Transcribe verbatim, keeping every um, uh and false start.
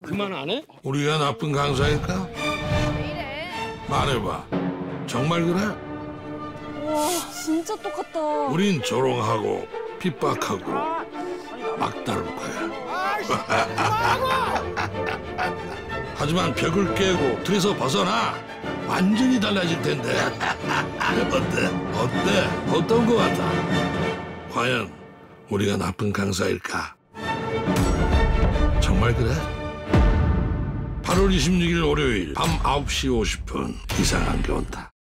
그만 안 해? 우리가 나쁜 강사일까? 왜 이래? 말해봐. 정말 그래? 와, 진짜 똑같다. 우린 조롱하고 핍박하고 막다를 거야. 하지만 벽을 깨고 틀에서 벗어나 완전히 달라질 텐데. 어때? 어때? 어떤 거 같아? 과연 우리가 나쁜 강사일까? 정말 그래? 팔월 이십육일 월요일 밤 아홉 시 오십 분 이상한 게 온다.